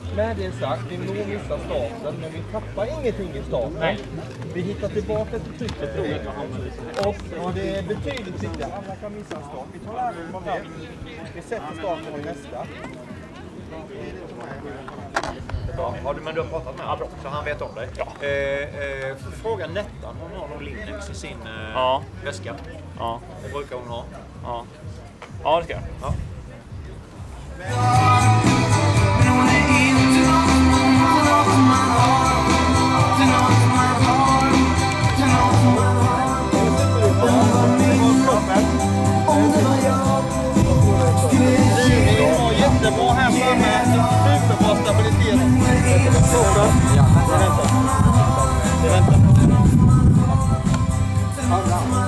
Med det sagt, vi nog missar starten, men vi tappar ingenting i starten. Nej. Vi hittar tillbaka till trycket. Och det är betydligt viktigare. Alla kan missa en start. Vi tar lärdom av det. Vi sätter starten på nästa. Ja, men du har pratat med honom, så han vet om dig. Ja. Fråga Nettan om hon har någon Linux i sin väska. Ja. Det brukar hon ha. Ja. Ja, det ska jag. Ja. Jättebra här framme. Superbra stabilitet. Det väntar.